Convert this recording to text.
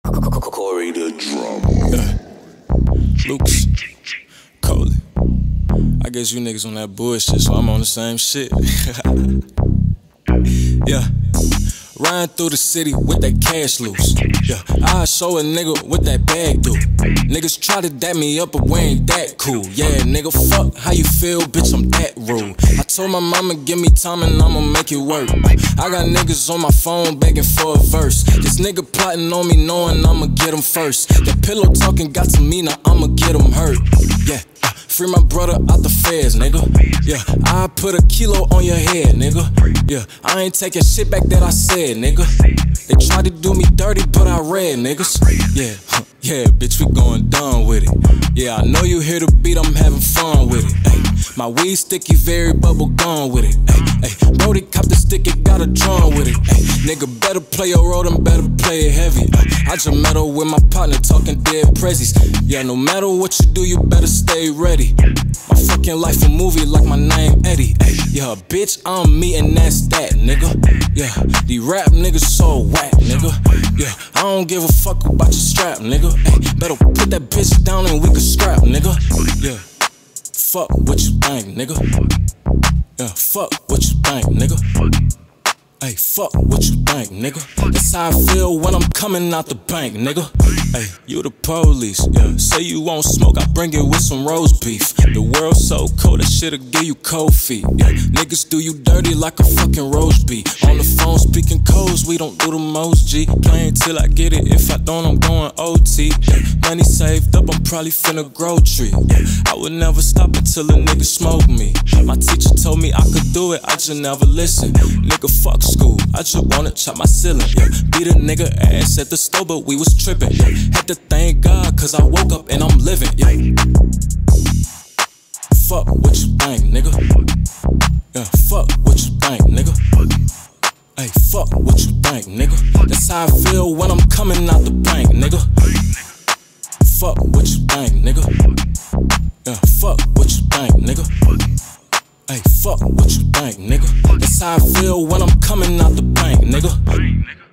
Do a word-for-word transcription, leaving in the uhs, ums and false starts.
Coly the drum. Yeah. Lucas, Coly. I guess you niggas on that bullshit, so I'm on the same shit. Yeah. Riding through the city with that cash loose. Yeah, I show a nigga what that bag do. Niggas try to dap me up, but we ain't that cool. Yeah, nigga, fuck how you feel, bitch, I'm that rude. I told my mama, give me time and I'ma make it work. I got niggas on my phone begging for a verse. This nigga plotting on me knowing I'ma get him first. That pillow talking got to me, now I'ma get him hurt. Yeah, uh, free my brother out the feds, nigga. Yeah, I put a kilo on your head, nigga. Yeah, I ain't taking shit back that I said, nigga. They tried to do me dirty, but I read, niggas. Yeah, huh, yeah, bitch, we going dumb with it. Yeah, I know you hear the beat, I'm having fun with it. Ay, my weed sticky, very bubble gum with it. Ay, ay, Brody cop the stick, it got a drum with it. Ay, nigga, better play your role and better play it heavy. Ay, I just met up with my partner talking dead prezzies. Yeah, no matter what you do, you better stay ready. My fucking life a movie like my name Eddie. Ay, yeah, bitch, I'm me and that's that, nigga. Yeah, these rap niggas so whack, nigga. Yeah, I don't give a fuck about your strap, nigga. Ay, better put that bitch down and we can scrap, nigga. Yeah, fuck what you think, nigga. Yeah, fuck what you think, nigga. Hey, fuck what you think, nigga. That's how I feel when I'm coming out the bank, nigga. Hey, you the police, yeah. Say you won't smoke, I bring it with some roast beef. The world's so cold, that shit'll give you cold feet, yeah. Niggas do you dirty like a fucking roast beef. On the phone speaking codes, we don't do the most, G. Playing till I get it, if I don't, I'm going O T, yeah. Money saved up, I'm probably finna grow tree, yeah. I would never stop until a nigga smoke me. My teacher told me I could do it, I just never listen. Nigga, fuck school, I just wanna chop my ceiling, yeah. Beat a nigga ass at the store, but we was tripping, yeah. Had to thank God, cause I woke up and I'm living, yeah. Fuck what you think, nigga. Yeah, fuck what you think, nigga. Hey, fuck what you think, nigga. That's how I feel when I'm coming out the bank, nigga. Fuck what you think, nigga. Yeah, fuck what you think, nigga. Hey, fuck what you think, nigga. That's how I feel when I'm coming out the bank, nigga.